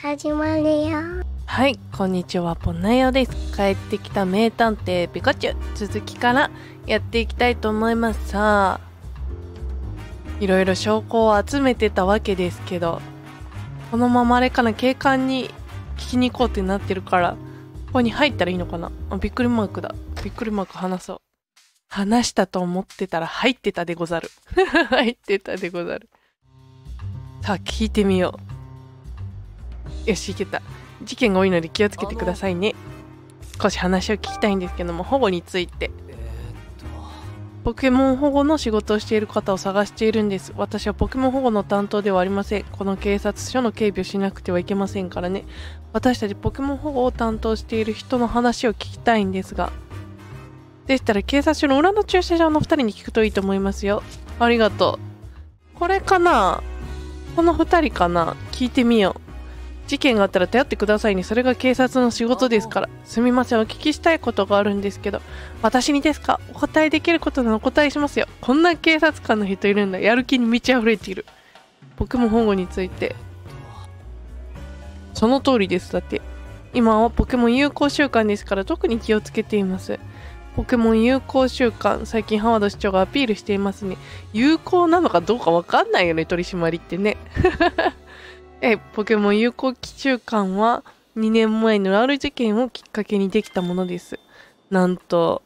始まるよ。 はい、こんにちは、ぽんなよです。帰ってきた名探偵ピカチュウ、続きからやっていきたいと思います。さあ、いろいろ証拠を集めてたわけですけど、このままあれかな、警官に聞きに行こうってなってるから、ここに入ったらいいのかな。あ、びっくりマークだ。びっくりマーク話そう。話したと思ってたら入ってたでござる。入ってたでござる。さあ、聞いてみよう。よし、いけた。事件が多いので気をつけてくださいね。少し話を聞きたいんですけども、保護について。ポケモン保護の仕事をしている方を探しているんです。私はポケモン保護の担当ではありません。この警察署の警備をしなくてはいけませんからね。私たちポケモン保護を担当している人の話を聞きたいんですが。でしたら警察署の裏の駐車場の2人に聞くといいと思いますよ。ありがとう。これかな？この2人かな？聞いてみよう。事件があったら頼ってくださいね。それが警察の仕事ですから。すみません、お聞きしたいことがあるんですけど。私にですか？お答えできることならお答えしますよ。こんな警察官の人いるんだ。やる気に満ち溢れている。ポケモン保護について。その通りです。だって。今はポケモン友好週間ですから特に気をつけています。ポケモン友好週間、最近ハワード市長がアピールしていますね。有効なのかどうかわかんないよね、取り締まりってね。ポケモン友好週間は2年前のある事件をきっかけにできたものです。なんと、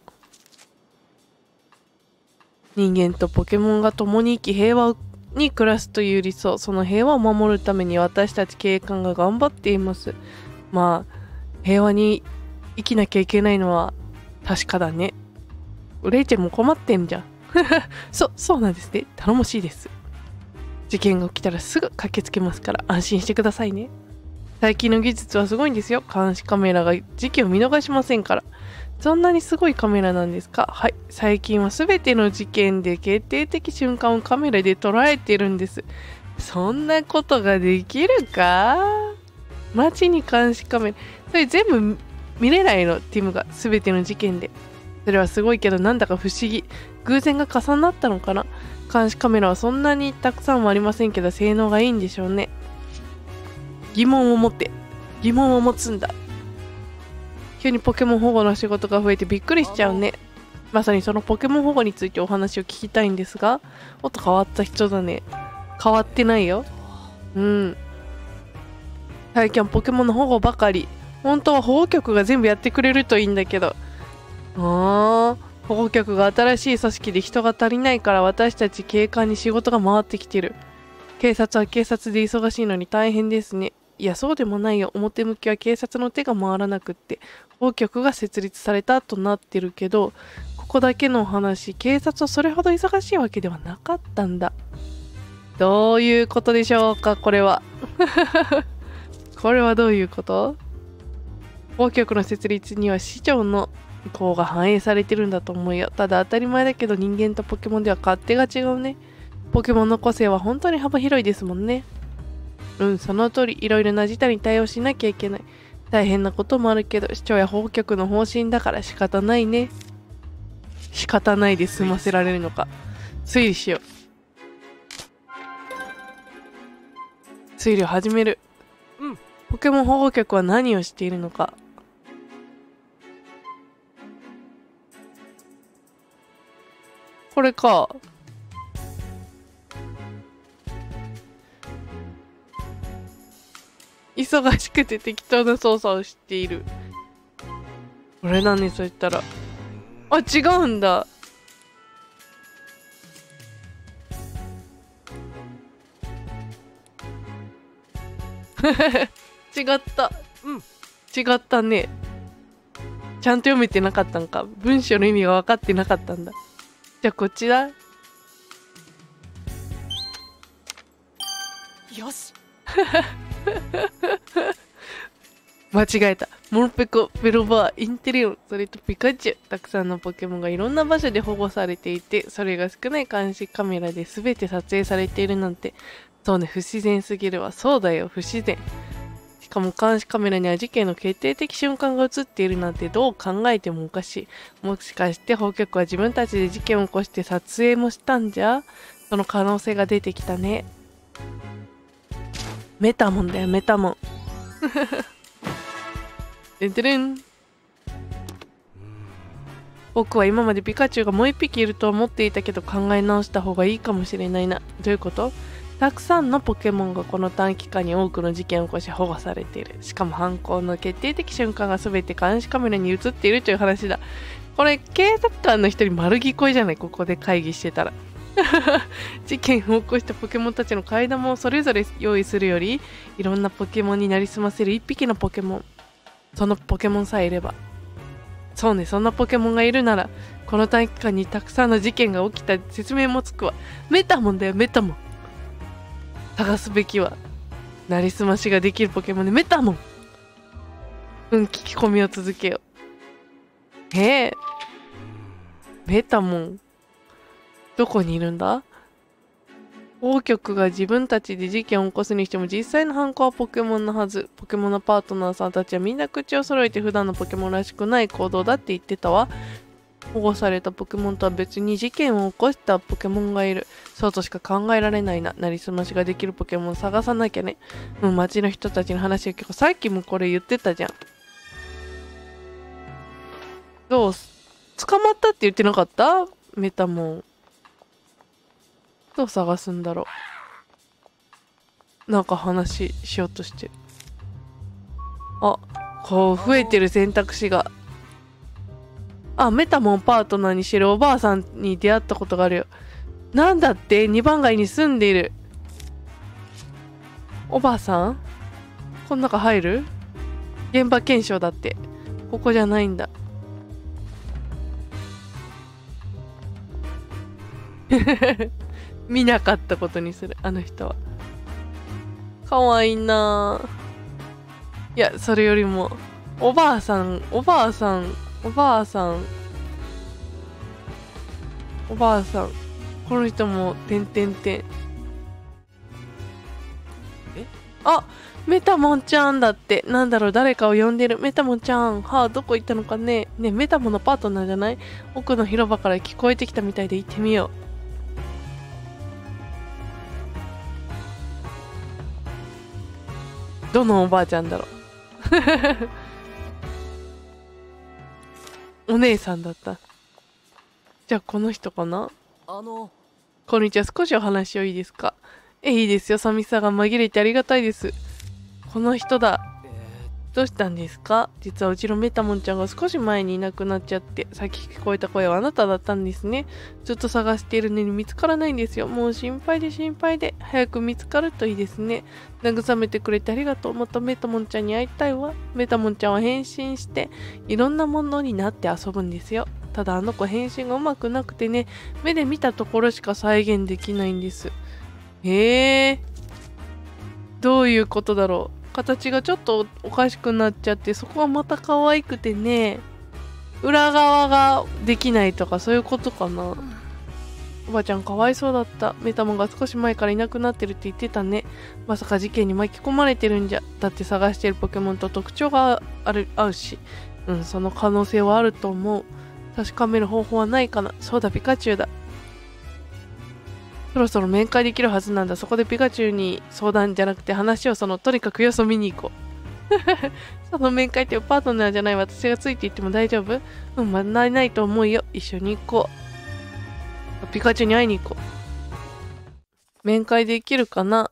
人間とポケモンが共に生き平和に暮らすという理想、その平和を守るために私たち警官が頑張っています。まあ、平和に生きなきゃいけないのは確かだね。レイチェルも困ってんじゃん。そうなんですね。頼もしいです。事件が起きたらすぐ駆けつけますから安心してくださいね。最近の技術はすごいんですよ。監視カメラが事件を見逃しませんから。そんなにすごいカメラなんですか？はい。最近は全ての事件で決定的瞬間をカメラで捉えてるんです。そんなことができるか？街に監視カメラ。それ全部見れないの？ティムが全ての事件で。それはすごいけどなんだか不思議。偶然が重なったのかな？監視カメラはそんなにたくさんはありませんけど性能がいいんでしょうね。疑問を持つんだ。急にポケモン保護の仕事が増えてびっくりしちゃうね。まさにそのポケモン保護についてお話を聞きたいんですが、もっと変わった人だね。変わってないよ。最近はポケモンの保護ばかり。本当は保護局が全部やってくれるといいんだけど。保護局が新しい組織で人が足りないから私たち警官に仕事が回ってきてる。警察は警察で忙しいのに大変ですね。いや、そうでもないよ。表向きは警察の手が回らなくって、保護局が設立されたとなってるけど、ここだけの話、警察はそれほど忙しいわけではなかったんだ。どういうことでしょうか、これは。これはどういうこと？保護局の設立には市長の意向が反映されてるんだと思うよ。ただ当たり前だけど人間とポケモンでは勝手が違うね。ポケモンの個性は本当に幅広いですもんね。その通り。いろいろな事態に対応しなきゃいけない。大変なこともあるけど市長や保護局の方針だから仕方ないね。仕方ないで済ませられるのか。推理しよう。推理を始める。ポケモン保護局は何をしているのか。これか。忙しくて適当な操作をしている。これなんね、そう言ったら。あ、違うんだ。違った。違ったね。ちゃんと読めてなかったんか。文章の意味が分かってなかったんだ。じゃあこっちだ。 よし。 間違えた。モルペコ、ベロバー、インテリオン、それとピカチュウ。たくさんのポケモンがいろんな場所で保護されていて、それが少ない監視カメラで全て撮影されているなんて。そうね、不自然すぎるわ。そうだよ、不自然。しかも監視カメラには事件の決定的瞬間が映っているなんてどう考えてもおかしい。もしかして保護局は自分たちで事件を起こして撮影もしたんじゃ？その可能性が出てきたね。メタモンだよ、メタモン。 てんてれん。僕は今までピカチュウがもう一匹いると思っていたけど、考え直した方がいいかもしれないな。どういうこと？たくさんのポケモンがこの短期間に多くの事件を起こし保護されている。しかも犯行の決定的瞬間が全て監視カメラに映っているという話だ。これ警察官の人に丸聞こえじゃない？ここで会議してたら。事件を起こしたポケモンたちの替え玉をそれぞれ用意するより、いろんなポケモンになりすませる一匹のポケモン。そのポケモンさえいれば。そうね、そんなポケモンがいるなら、この短期間にたくさんの事件が起きた説明もつくわ。メタモンだよ、メタモン。探すべきは、なりすましができるポケモンでメタモン。聞き込みを続けよう。メタモン。どこにいるんだ？当局が自分たちで事件を起こすにしても実際の犯行はポケモンのはず。ポケモンのパートナーさんたちはみんな口を揃えて普段のポケモンらしくない行動だって言ってたわ。保護されたポケモンとは別に事件を起こしたポケモンがいる。そうとしか考えられないな。なりすましができるポケモンを探さなきゃね。街の人たちの話を聞く。さっきもこれ言ってたじゃん。どう？捕まったって言ってなかった？メタモン。どう探すんだろう。なんか話しようとしてる。あ、こう増えてる選択肢が。あ、メタモンパートナーにしてるおばあさんに出会ったことがあるよ。なんだって？ 2 番街に住んでいる。おばあさん？この中入る？現場検証だって。ここじゃないんだ。見なかったことにする、あの人は。かわいいなぁ。いや、それよりも、おばあさん、おばあさん、おばあさん、おばあさん。この人も、てんてんてん。あ、メタモンちゃんだって。なんだろう、誰かを呼んでる。メタモンちゃん。はあ、どこ行ったのかね。ね、メタモンのパートナーじゃない？奥の広場から聞こえてきたみたいで行ってみよう。どのおばあちゃんだろう。お姉さんだった。じゃあこの人かな。こんにちは、少しお話をいいですか？いいですよ。寂しさが紛れてありがたいです。この人だ。どうしたんですか？実はうちのメタモンちゃんが少し前にいなくなっちゃって、さっき聞こえた声はあなただったんですね。ずっと探しているのに見つからないんですよ。もう心配で心配で、早く見つかるといいですね。慰めてくれてありがとう。またメタモンちゃんに会いたいわ。メタモンちゃんは変身して、いろんなものになって遊ぶんですよ。ただあの子変身がうまくなくてね、目で見たところしか再現できないんです。どういうことだろう。形がちょっとおかしくなっちゃって、そこがまた可愛くてね、裏側ができないとかそういうことかな。おばちゃんかわいそうだった。メタモンが少し前からいなくなってるって言ってたね。まさか事件に巻き込まれてるんじゃ。だって探してるポケモンと特徴が合うし。その可能性はあると思う。確かめる方法はないかな。そうだ、ピカチュウだ。そろそろ面会できるはずなんだ。そこでピカチュウに相談じゃなくて話をとにかく様子を見に行こう。その面会ってパートナーじゃない私がついていっても大丈夫？問題ないと思うよ。一緒に行こう。ピカチュウに会いに行こう。面会できるかな？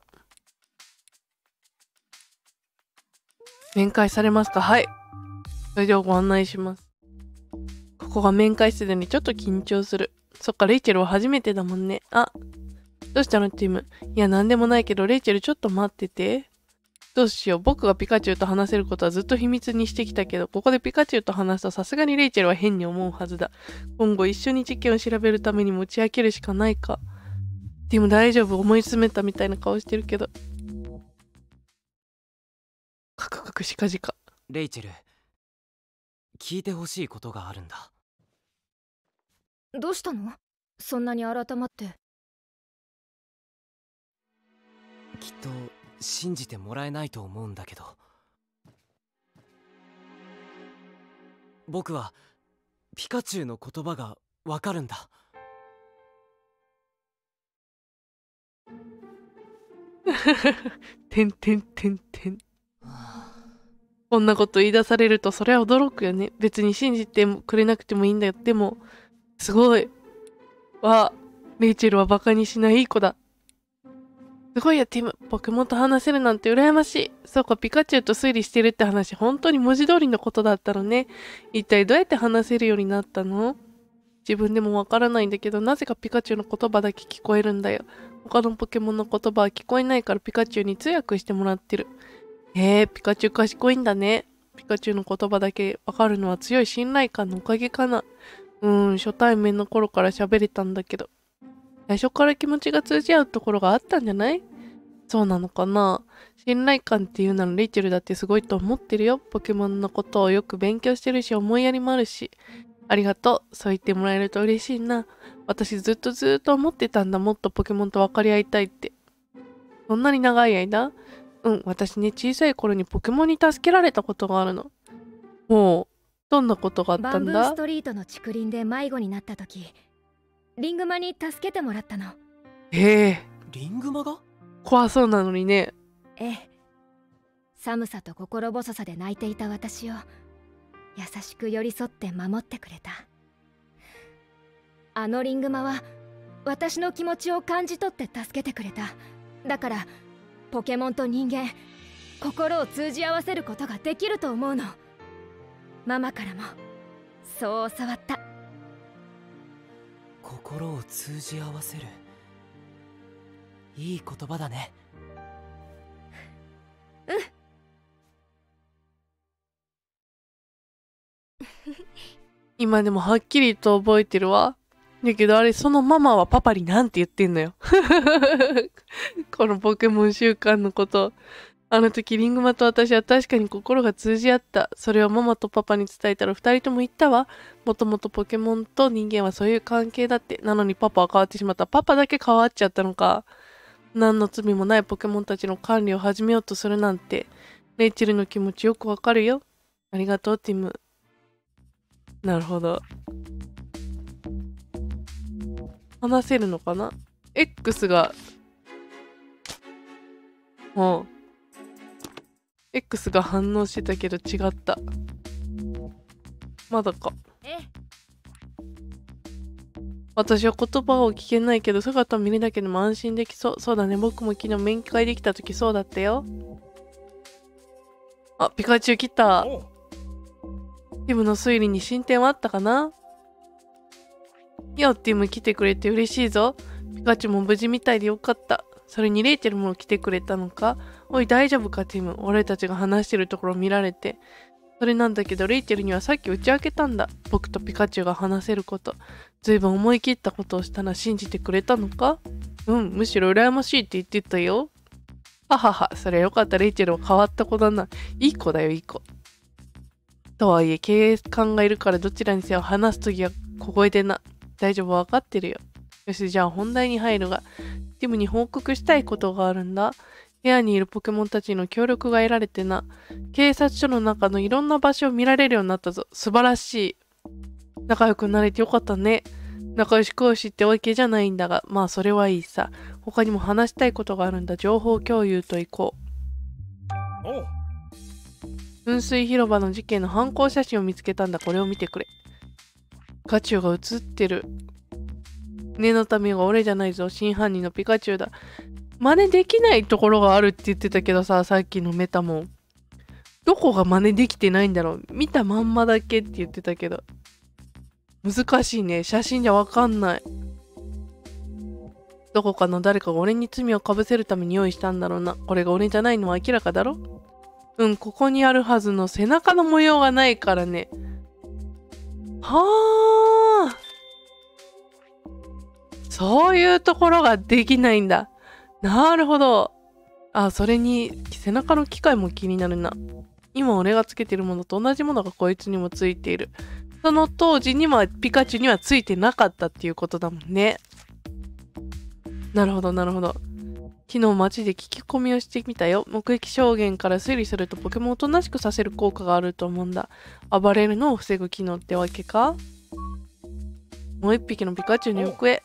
面会されますか？はい。それではご案内します。ここが面会室でね、ちょっと緊張する。そっか、レイチェルは初めてだもんね。あ、どうしたのティム？いや、なんでもないけど、レイチェルちょっと待ってて。どうしよう。僕がピカチュウと話せることはずっと秘密にしてきたけど、ここでピカチュウと話すとさすがにレイチェルは変に思うはずだ。今後一緒に事件を調べるために持ち明けるしかないか。ティム大丈夫？思い詰めたみたいな顔してるけど。カクカクしかじか。 レイチェル、聞いてほしいことがあるんだ。 どうしたの？そんなに改まって。 きっと信じてもらえないと思うんだけど、僕はピカチュウの言葉がわかるんだ。 てんてんてんてん。 こんなこと言い出されるとそれは驚くよね。別に信じてくれなくてもいいんだよ。でも、すごい。レイチェルはバカにしないいい子だ。すごいや、ティム。ポケモンと話せるなんて羨ましい。そうか、ピカチュウと推理してるって話、本当に文字通りのことだったのね。一体どうやって話せるようになったの？自分でもわからないんだけど、なぜかピカチュウの言葉だけ聞こえるんだよ。他のポケモンの言葉は聞こえないからピカチュウに通訳してもらってる。ピカチュウ賢いんだね。ピカチュウの言葉だけわかるのは強い信頼感のおかげかな。初対面の頃から喋れたんだけど。最初から気持ちが通じ合うところがあったんじゃない？そうなのかな。信頼感っていうならレイチェルだってすごいと思ってるよ。ポケモンのことをよく勉強してるし、思いやりもあるし。ありがとう。そう言ってもらえると嬉しいな。私ずっと思ってたんだ。もっとポケモンと分かり合いたいって。そんなに長い間？私ね、小さい頃にポケモンに助けられたことがあるの。どんなことがあったんだ？ バンブーストリートの竹林で迷子になった時、リングマに助けてもらったの。 リングマが？ 怖そうなのにね。 寒さと心細さで泣いていた私を優しく寄り添って守ってくれた。あのリングマは私の気持ちを感じ取って助けてくれた。だからポケモンと人間、心を通じ合わせることができると思うの。ママからもそう教わった。 心を通じ合わせる。いい言葉だね。 今でもはっきりと覚えてるわ。だけどあれ、そのママはパパになんて言ってんのよ。このポケモン週間のこと。あの時リングマと私は確かに心が通じ合った。それをママとパパに伝えたら二人とも言ったわ。もともとポケモンと人間はそういう関係だって。なのにパパは変わってしまった。パパだけ変わっちゃったのか。何の罪もないポケモンたちの管理を始めようとするなんて。レイチェルの気持ちよくわかるよ。ありがとう、ティム。なるほど。話せるのかな？ X が、X が反応してたけど違った。まだか。私は言葉を聞けないけど姿を見るだけでも安心できそう。そうだね。僕も昨日面会できた時そうだったよ。あ、ピカチュウ来た。ティムの推理に進展はあったかな？ティム来てくれて嬉しいぞ。ピカチュウも無事みたいでよかった。それにレイチェルも来てくれたのか？おい、大丈夫かティム。俺たちが話してるところ見られて。それなんだけど、レイチェルにはさっき打ち明けたんだ。僕とピカチュウが話せること。ずいぶん思い切ったことをしたら信じてくれたのか？むしろ羨ましいって言ってたよ。ははは、それよかった。レイチェルは変わった子だな。いい子だよ、いい子。とはいえ、経営官がいるからどちらにせよ話すときは小声でな。大丈夫、わかってるよ。よし、じゃあ本題に入るが、ティムに報告したいことがあるんだ。部屋にいるポケモンたちの協力が得られてな。警察署の中のいろんな場所を見られるようになったぞ。素晴らしい。仲良くなれてよかったね。仲良し講師ってわけじゃないんだが、まあそれはいいさ。他にも話したいことがあるんだ。情報共有と行こう。噴水広場の事件の犯行写真を見つけたんだ。これを見てくれ。ピカチュウが写ってる。念のためが俺じゃないぞ。真犯人のピカチュウだ。真似できないところがあるって言ってたけどさ、さっきのメタモン。どこが真似できてないんだろう。見たまんまだけって言ってたけど。難しいね。写真じゃわかんない。どこかの誰かが俺に罪をかぶせるために用意したんだろうな。これが俺じゃないのは明らかだろ？ここにあるはずの背中の模様がないからね。はあ。そういうところができないんだ。なるほど。あ、それに背中の機械も気になるな。今俺がつけてるものと同じものがこいつにもついている。その当時にはピカチュウにはついてなかったっていうことだもんね。なるほどなるほど。昨日街で聞き込みをしてみたよ。目撃証言から推理するとポケモンをおとなしくさせる効果があると思うんだ。暴れるのを防ぐ機能ってわけか？もう一匹のピカチュウの行方。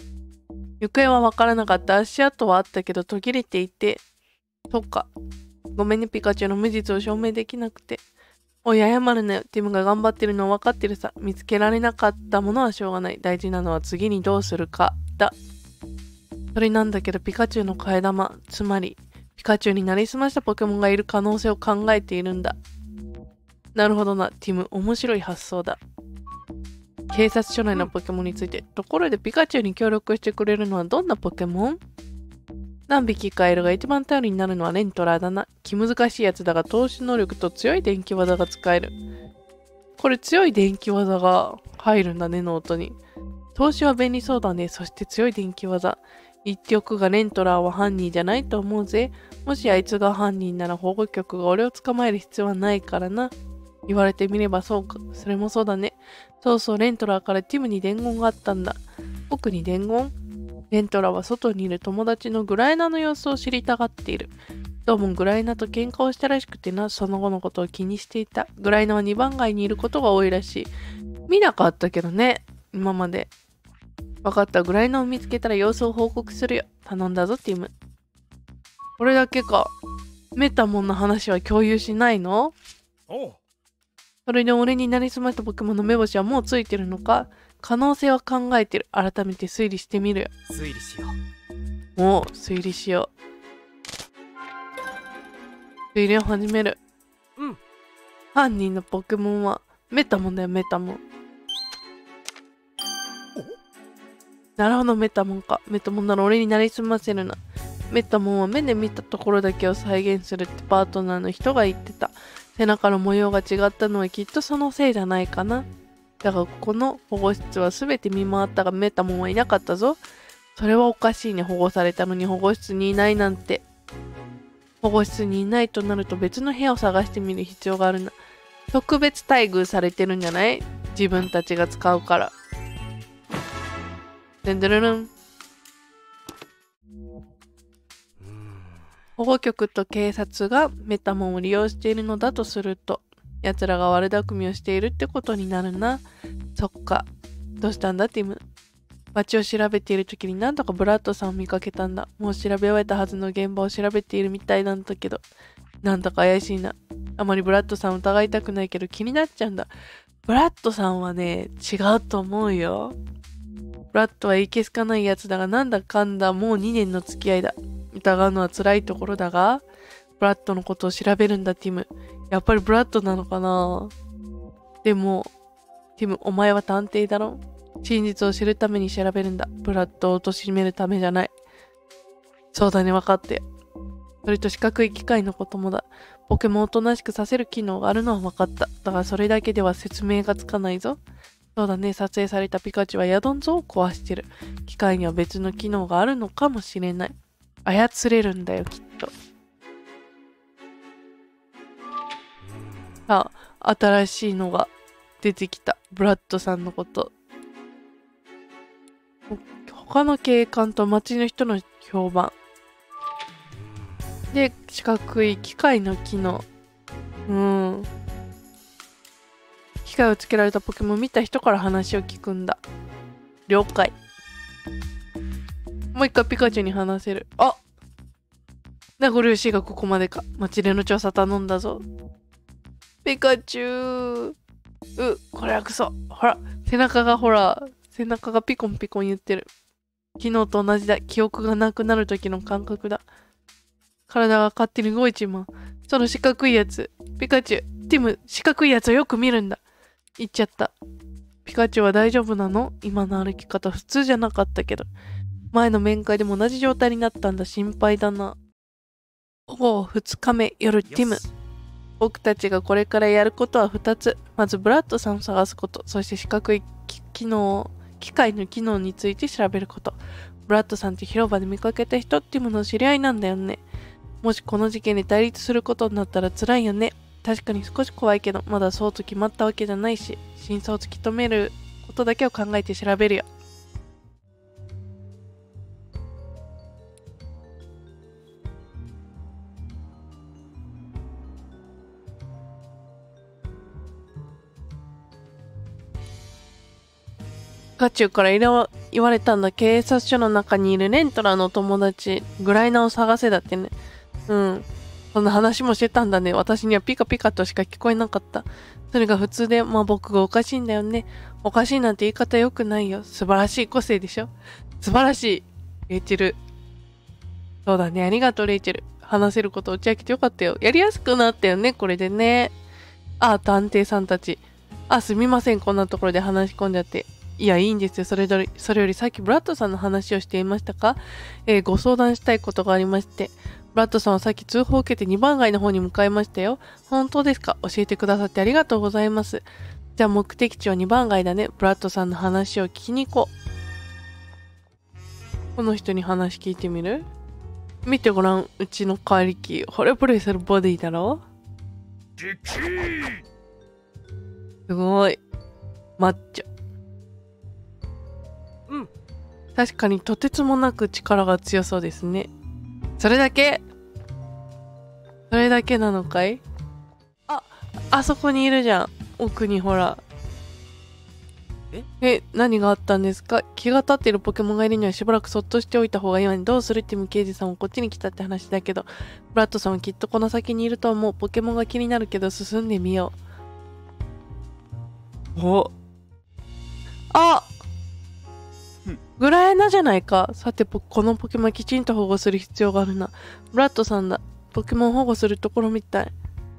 行方はわからなかった。足跡はあったけど途切れていて。そっか。 ごめんね、ピカチュウの無実を証明できなくて。おい、謝るなよ。ティムが頑張ってるのは分かってるさ。見つけられなかったものはしょうがない。大事なのは次にどうするかだ。それなんだけど、ピカチュウの替え玉、つまり、ピカチュウになりすましたポケモンがいる可能性を考えているんだ。なるほどな、ティム。面白い発想だ。警察署内のポケモンについて。ところで、ピカチュウに協力してくれるのはどんなポケモン？何匹かいるが一番頼りになるのはレントラーだな。気難しいやつだが投資能力と強い電気技が使える。これ強い電気技が入るんだね、ノートに。投資は便利そうだね。そして強い電気技。言っておくがレントラーは犯人じゃないと思うぜ。もしあいつが犯人なら保護局が俺を捕まえる必要はないからな。言われてみればそうか。それもそうだね。そうそう、レントラーからティムに伝言があったんだ。僕に伝言？レントラは外にいる友達のグライナの様子を知りたがっている。どうもグライナと喧嘩をしたらしくてな、その後のことを気にしていた。グライナは2番街にいることが多いらしい。見なかったけどね、今まで。わかった、グライナを見つけたら様子を報告するよ。頼んだぞ、ティム。これだけか。メタモンの話は共有しないの？それで俺になりすましたポケモンの目星はもうついてるのか？可能性は考えてる。改めて推理してみるよ。 推理しよもう推理しよう。推理を始める。 うん。 犯人のポケモンはメタモンだよ、メタモン。なるほど、メタモンか。メタモンなら俺になりすませるな。メタモンは目で見たところだけを再現するってパートナーの人が言ってた。背中の模様が違ったのはきっとそのせいじゃないかな。だがこの保護室は全て見回ったがメタモンはいなかったぞ。それはおかしいね。保護されたのに保護室にいないなんて。保護室にいないとなると別の部屋を探してみる必要があるな。特別待遇されてるんじゃない？自分たちが使うから。でんでるるん。保護局と警察がメタモンを利用しているのだとすると、奴らが悪巧みをしているってことになるな。そっか。どうしたんだティム。街を調べている時に何度かブラッドさんを見かけたんだ。もう調べ終えたはずの現場を調べているみたいなんだけど、なんだか怪しいな。あまりブラッドさんを疑いたくないけど気になっちゃうんだ。ブラッドさんはね、違うと思うよ。ブラッドはいけすかないやつだが、なんだかんだもう2年の付き合いだ。疑うのは辛いところだが、ブラッドのことを調べるんだティム。やっぱりブラッドなのかな？でも、ティム、お前は探偵だろ？真実を知るために調べるんだ。ブラッドを貶めるためじゃない。そうだね、分かって。それと四角い機械のこともだ。ポケモンをおとなしくさせる機能があるのは分かった。だがそれだけでは説明がつかないぞ。そうだね、撮影されたピカチュウはヤドンゾを壊してる。機械には別の機能があるのかもしれない。操れるんだよ、きっと。あ、新しいのが出てきた。ブラッドさんのこと。他の警官と町の人の評判。で、四角い機械の機能。機械をつけられたポケモンを見た人から話を聞くんだ。了解。もう一回ピカチュウに話せる。あ！名残惜しいがここまでか。町での調査頼んだぞ。ピカチュウ。これはクソ。ほら、背中がピコンピコン言ってる。昨日と同じだ。記憶がなくなる時の感覚だ。体が勝手に動いちまう。その四角いやつ。ピカチュウ、ティム、四角いやつをよく見るんだ。言っちゃった。ピカチュウは大丈夫なの？今の歩き方普通じゃなかったけど。前の面会でも同じ状態になったんだ。心配だな。2日目夜ティム。僕たちがこれからやることは2つ。まずブラッドさんを探すこと。そして四角い機械の機能について調べること。ブラッドさんって広場で見かけた人っていうものの知り合いなんだよね。もしこの事件で対立することになったら辛いよね。確かに少し怖いけど、まだそうと決まったわけじゃないし、真相を突き止めることだけを考えて調べるよ。ガチュウから言われたんだ。警察署の中にいるレントラの友達、グライナーを探せだってね。 そんな話もしてたんだね。私にはピカピカとしか聞こえなかった。それが普通で、まあ僕がおかしいんだよね。おかしいなんて言い方良くないよ。素晴らしい個性でしょ。素晴らしい。レイチェル。そうだね。ありがとう、レイチェル。話せること打ち明けてよかったよ。やりやすくなったよね、これでね。あ、探偵さんたち。あ、すみません。こんなところで話し込んじゃって。いや、いいんですよ。それよりさっきブラッドさんの話をしていましたか？ご相談したいことがありまして。ブラッドさんはさっき通報を受けて2番街の方に向かいましたよ。本当ですか？教えてくださってありがとうございます。じゃあ目的地は2番街だね。ブラッドさんの話を聞きに行こう。この人に話聞いてみる？見てごらん。うちの怪力。惚れ惚れするボディだろ？すごい。マッチョ。 うん。 確かにとてつもなく力が強そうですね。それだけなのかい？あそこにいるじゃん。奥にほら。何があったんですか？気が立っているポケモンがいるにはしばらくそっとしておいた方がいいわね。どうするって無刑事さんもこっちに来たって話だけど、ブラッドさんはきっとこの先にいると思う。ポケモンが気になるけど進んでみよう。グラエナじゃないか。さて、このポケモンきちんと保護する必要があるな。ブラッドさんだ。ポケモン保護するところみたい。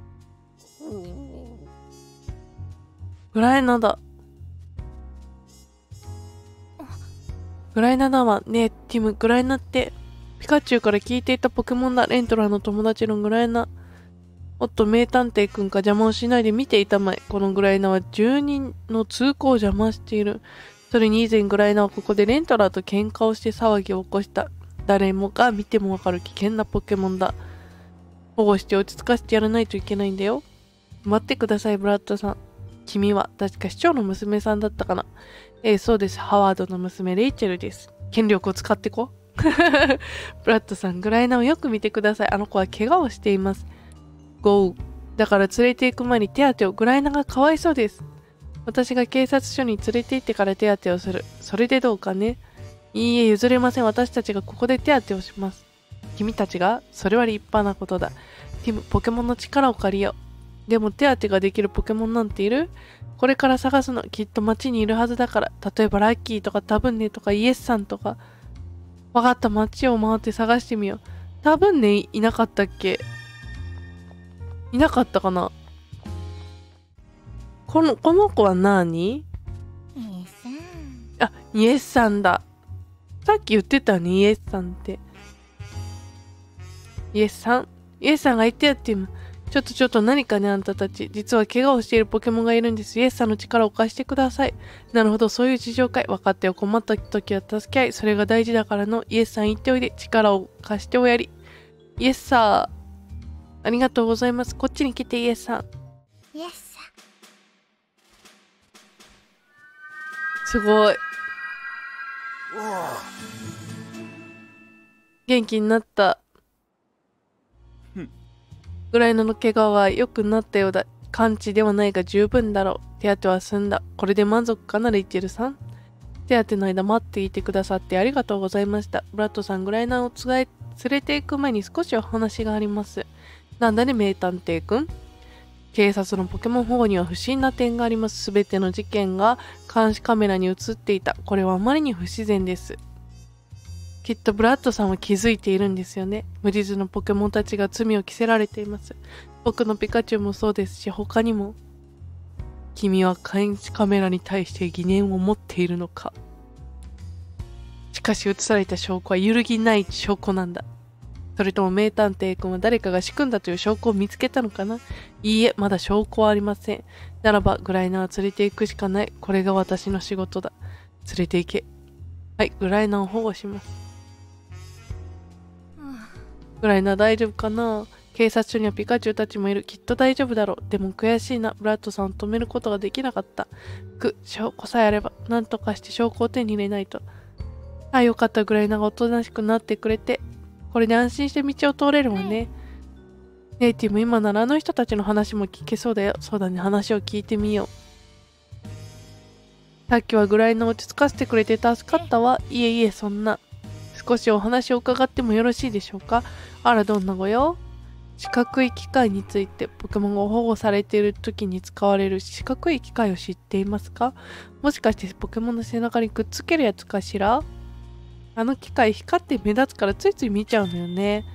グラエナだ。グラエナだわ。ねえ、ティム、グラエナって、ピカチュウから聞いていたポケモンだ。レントラの友達のグラエナ。おっと、名探偵くんか邪魔をしないで見ていたまえ。このグラエナは住人の通行を邪魔している。それに以前グライナはここでレントラーと喧嘩をして騒ぎを起こした。誰もが見てもわかる危険なポケモンだ。保護して落ち着かせてやらないといけないんだよ。待ってください、ブラッドさん。君は確か市長の娘さんだったかな？そうです。ハワードの娘レイチェルです。権力を使ってこ。ブラッドさん、グライナをよく見てください。あの子は怪我をしています。ゴー。だから連れて行く前に手当てを。グライナがかわいそうです。私が警察署に連れて行ってから手当てをする。それでどうかね。いいえ、譲れません。私たちがここで手当てをします。君たちが？それは立派なことだ。ティム、ポケモンの力を借りよう。でも手当てができるポケモンなんている？これから探すの。きっと街にいるはずだから。例えばラッキーとかタブンネとかイエスさんとか。わかった。街を回って探してみよう。タブンネいなかったっけ？いなかったかな？この子は何？イエスさんだ。さっき言ってたね、イエスさんって。イエスさんが言ってやっても。ちょっと何かね、あんたたち。実は怪我をしているポケモンがいるんです。イエスさんの力を貸してください。なるほど、そういう事情かい。分かったよ。困った時は助け合い。それが大事だからの。イエスさん言っておいで。力を貸しておやり。イエスさん。ありがとうございます。こっちに来て、イエスさん。 イエスさん。 すごい。元気になった。グライナの怪我は良くなったようだ。完治ではないが十分だろう。手当ては済んだ。これで満足かな、レイチェルさん。手当ての間待っていてくださってありがとうございました。ブラッドさん、グライナを連れて行く前に少しお話があります。なんだね、名探偵くん。警察のポケモン保護には不審な点があります。すべての事件が監視カメラに映っていた。これはあまりに不自然です。きっとブラッドさんは気づいているんですよね。無実のポケモンたちが罪を着せられています。僕のピカチュウもそうですし、他にも。君は監視カメラに対して疑念を持っているのか。しかし映された証拠は揺るぎない証拠なんだ。それとも名探偵君は誰かが仕組んだという証拠を見つけたのかな？いいえ、まだ証拠はありません。ならば、グライナーを連れて行くしかない。これが私の仕事だ。連れて行け。はい、グライナーを保護します。グライナー大丈夫かな？警察署にはピカチュウたちもいる。きっと大丈夫だろう。でも悔しいな。ブラッドさんを止めることができなかった。証拠さえあれば、なんとかして証拠を手に入れないと。ああ、よかった。グライナーがおとなしくなってくれて。これで安心して道を通れるわね。ネイティブ、今ならあの人たちの話も聞けそうだよ。そうだね、話を聞いてみよう。さっきはグライナーを落ち着かせてくれて助かったわ。いえいえ、そんな。少しお話を伺ってもよろしいでしょうか？あら、どんなご用？ 四角い機械について、ポケモンが保護されている時に使われる四角い機械を知っていますか？もしかしてポケモンの背中にくっつけるやつかしら？あの機械光って目立つからついつい見ちゃうのよね。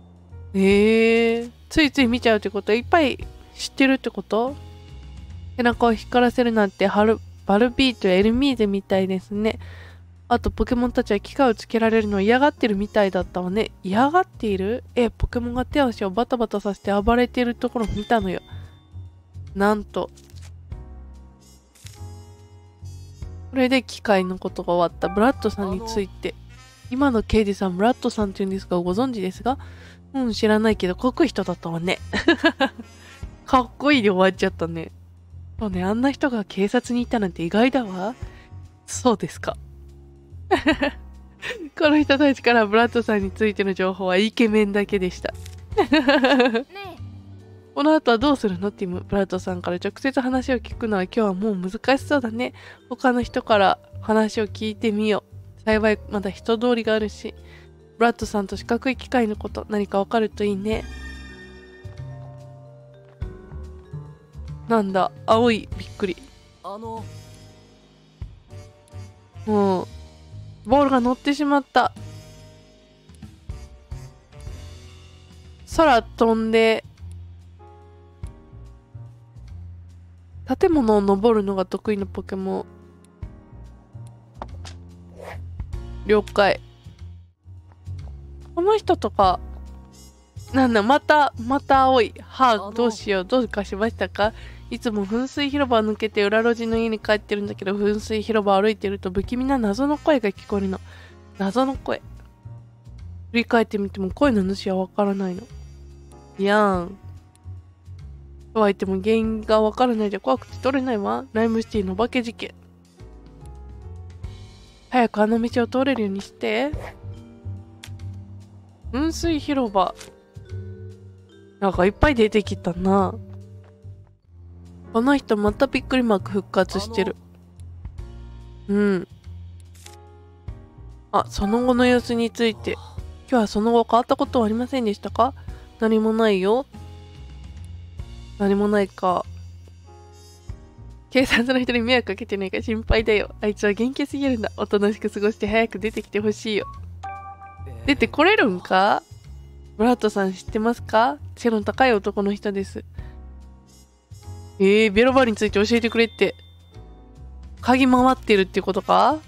ついつい見ちゃうってことはいっぱい知ってるってこと？背中を光らせるなんてバルビートやエルミーゼみたいですね。あとポケモンたちは機械をつけられるのを嫌がってるみたいだったわね。嫌がっている？ポケモンが手足をバタバタさせて暴れているところを見たのよ。なんと。これで機械のことが終わった。ブラッドさんについて。今の刑事さん、ブラッドさんって言うんですが、ご存知ですが？知らないけど、かっこいい人だったわね。かっこいいで終わっちゃったね。そうね、あんな人が警察にいたなんて意外だわ。そうですか。この人たちからブラッドさんについての情報はイケメンだけでした。この後はどうするの？ティム。ブラッドさんから直接話を聞くのは今日はもう難しそうだね。他の人から話を聞いてみよう。幸いまだ人通りがあるし。ブラッドさんと四角い機械のこと何かわかるといいね。なんだ、青い、びっくり。もうボールが乗ってしまった。空飛んで建物を登るのが得意なポケモン。了解。この人とかなんだ、また青い。どうしよう。どうかしましたか？いつも噴水広場を抜けて裏路地の家に帰ってるんだけど、噴水広場を歩いてると不気味な謎の声が聞こえるの。謎の声。振り返ってみても声の主はわからないの。いやーん。とはいっても原因がわからないじゃ怖くて取れないわ。ライムシティのお化け事件。早くあの道を通れるようにして。噴水広場。なんかいっぱい出てきたな。この人またびっくりマーク復活してる。その後の様子について。今日はその後変わったことはありませんでしたか？何もないよ。何もないか。警察の人に迷惑かけてないか心配だよ。あいつは元気すぎるんだ。おとなしく過ごして早く出てきてほしいよ。出てこれるんか？ブラッドさん知ってますか？背の高い男の人です。ベロバーについて教えてくれって。嗅ぎ回ってるってことか？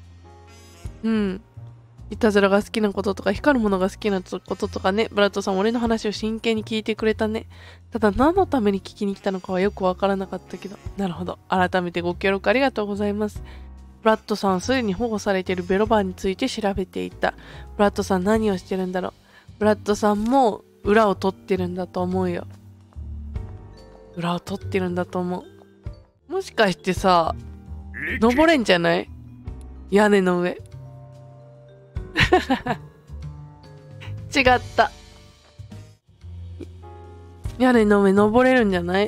いたずらが好きなこととか光るものが好きなこととかね。ブラッドさん俺の話を真剣に聞いてくれたね。ただ何のために聞きに来たのかはよくわからなかったけど。なるほど。改めてご協力ありがとうございます。ブラッドさんはすでに保護されているベロバーについて調べていた。ブラッドさん何をしてるんだろう。ブラッドさんも裏を取ってるんだと思うよ。裏を取ってるんだと思う。もしかしてさ、登れんじゃない？屋根の上。違った。屋根の上登れるんじゃない？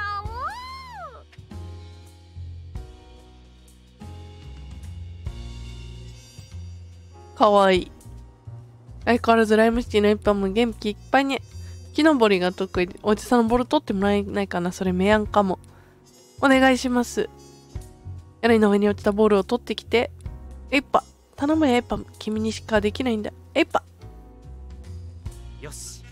かわいい。相変わらずライムシティの一般も元気いっぱいね。木登りが得意で、おじさんのボール取ってもらえないかな？それメヤンかも。お願いします。屋根の上に落ちたボールを取ってきて。エッパ、頼むよエッパ、君にしかできないんだ。エッパ。 よし。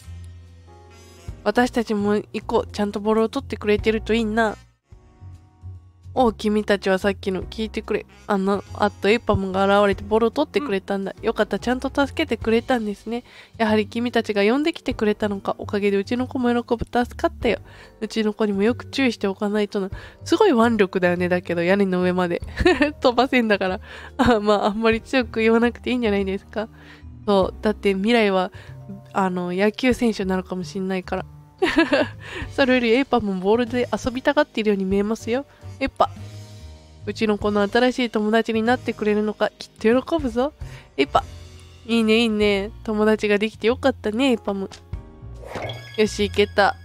私たちも行こう。ちゃんとボールを取ってくれてるといいな。おう、君たちはさっきの聞いてくれ。あとエッパムが現れてボールを取ってくれたんだ。よかった、ちゃんと助けてくれたんですね。やはり君たちが呼んできてくれたのか。おかげでうちの子も喜ぶ。助かったよ。うちの子にもよく注意しておかないとな。すごい腕力だよね。だけど屋根の上まで飛ばせんだから。あんまり強く言わなくていいんじゃないですか。そう。だって未来は野球選手になるかもしんないから。それよりエッパムもボールで遊びたがっているように見えますよ。エッパ、うちの子の新しい友達になってくれるのか、きっと喜ぶぞ。エッパ、いいねいいね。友達ができてよかったね、エッパム。よし、行けた。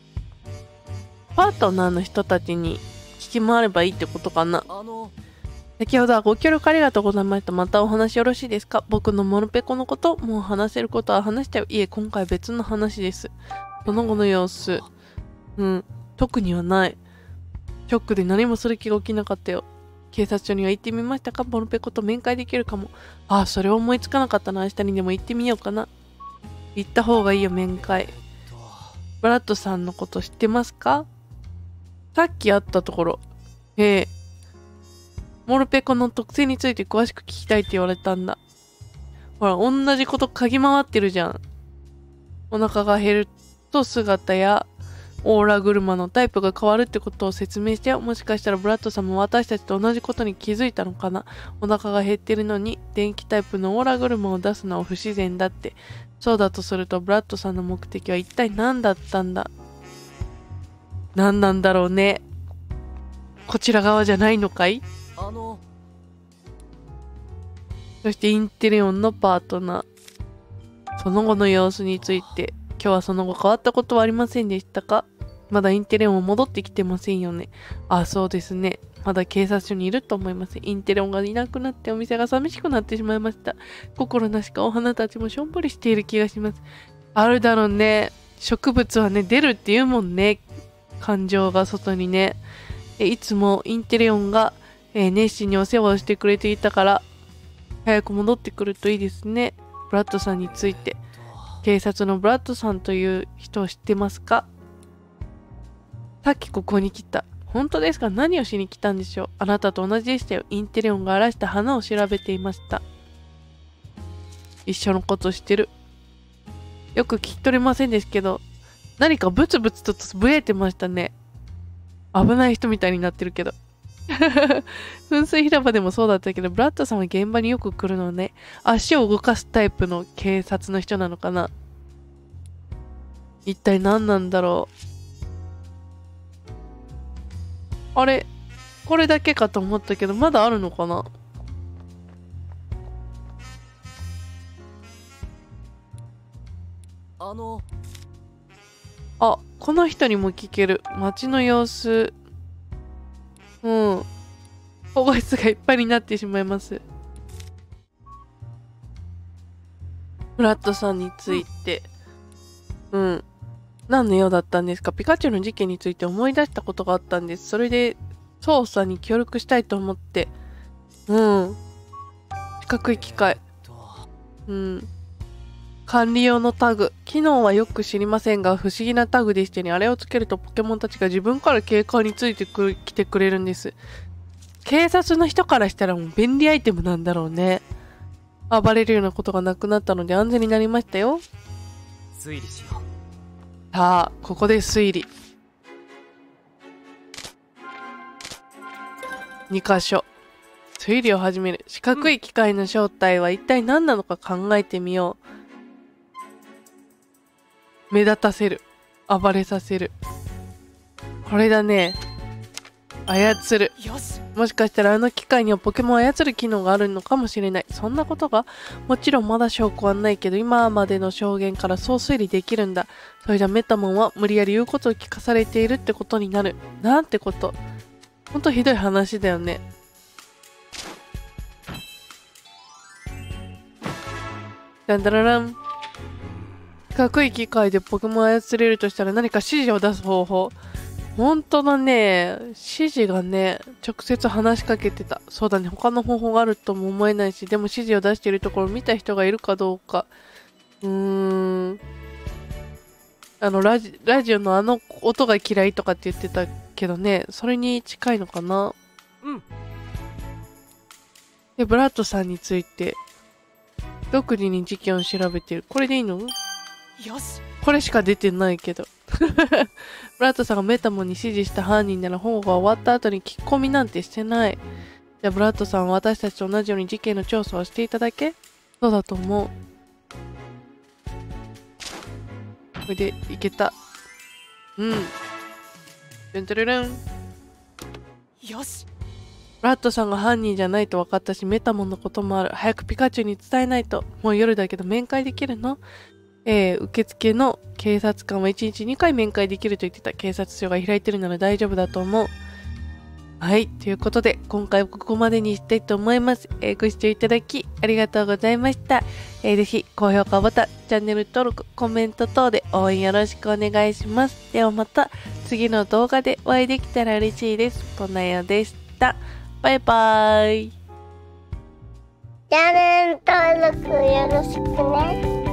パートナーの人たちに聞き回ればいいってことかな。 先ほどはご協力ありがとうございました。またお話よろしいですか？僕のモルペコのこと、もう話せることは話したよ。いえ、今回別の話です。その後の様子。特にはない。ショックで何もする気が起きなかったよ。警察署には行ってみましたか？モルペコと面会できるかも。ああ、それは思いつかなかったな。明日にでも行ってみようかな。行った方がいいよ、面会。ブラッドさんのこと知ってますか？さっき会ったところ。モルペコの特性について詳しく聞きたいって言われたんだ。ほら、同じこと嗅ぎ回ってるじゃん。お腹が減ると姿やオーラ車のタイプが変わるってことを説明してよ。もしかしたらブラッドさんも私たちと同じことに気づいたのかな。お腹が減ってるのに電気タイプのオーラ車を出すのは不自然だって。そうだとするとブラッドさんの目的は一体何だったんだ。何なんだろうね。こちら側じゃないのかい？そしてインテレオンのパートナー。その後の様子について、今日はその後変わったことはありませんでしたか？まだインテレオン戻ってきてませんよね。あ、そうですね。まだ警察署にいると思います。インテレオンがいなくなってお店が寂しくなってしまいました。心なしかお花たちもしょんぼりしている気がします。あるだろうね。植物はね、出るって言うもんね。感情が外にね。いつもインテレオンが、熱心にお世話をしてくれていたから、早く戻ってくるといいですね。ブラッドさんについて。警察のブラッドさんという人を知ってますか？さっきここに来た。本当ですか？何をしに来たんでしょう？あなたと同じでしたよ。インテレオンが荒らした花を調べていました。一緒のことしてる。よく聞き取れませんですけど、何かブツブツとつぶやいてましたね。危ない人みたいになってるけど。噴水広場でもそうだったけど、ブラッドさんは現場によく来るのね。足を動かすタイプの警察の人なのかな。一体何なんだろう。あれ、これだけかと思ったけど、まだあるのかな。あ、この人にも聞ける。街の様子。保護室がいっぱいになってしまいます。ブラッドさんについて。何の用だったんですか？ピカチュウの事件について思い出したことがあったんです。それで、捜査に協力したいと思って。四角い機械。管理用のタグ。機能はよく知りませんが、不思議なタグでしてね、あれをつけるとポケモンたちが自分から警戒についてきてくれるんです。警察の人からしたらもう便利アイテムなんだろうね。暴れるようなことがなくなったので安全になりましたよ。 推理しよう。 さあ、ここで推理。2箇所。推理を始める。四角い機械の正体は一体何なのか考えてみよう。目立たせる。暴れさせる。これだね。操る。 よし。 もしかしたらあの機械にはポケモンを操る機能があるのかもしれない。そんなことがもちろんまだ証拠はないけど、今までの証言からそう推理できるんだ。それじゃメタモンは無理やり言うことを聞かされているってことになる。なんてこと。ほんとひどい話だよね。ダンダララン。四角い機械でポケモンを操れるとしたら何か指示を出す方法。本当だね。指示がね、直接話しかけてた。そうだね。他の方法があるとも思えないし、でも指示を出しているところを見た人がいるかどうか。ラジオのあの音が嫌いとかって言ってたけどね、それに近いのかな。で、ブラッドさんについて、独自に事件を調べてる。これでいいの？ よし。 これしか出てないけど。ブラッドさんがメタモンに指示した犯人なら保護が終わった後に聞き込みなんてしてない。じゃあブラッドさんは私たちと同じように事件の調査をしていただけ？そうだと思う。これでいけた。ルントゥルルン。 よし。 ブラッドさんが犯人じゃないと分かったし、メタモンのこともある。早くピカチュウに伝えないと。もう夜だけど面会できるの？受付の警察官は1日2回面会できると言ってた。警察署が開いてるなら大丈夫だと思う。 はい、ということで今回はここまでにしたいと思います。ご視聴いただきありがとうございました。ぜひ高評価ボタン、チャンネル登録、コメント等で応援よろしくお願いします。ではまた次の動画でお会いできたら嬉しいです。ポナヨでした。バイバーイ。 チャンネル登録よろしくね。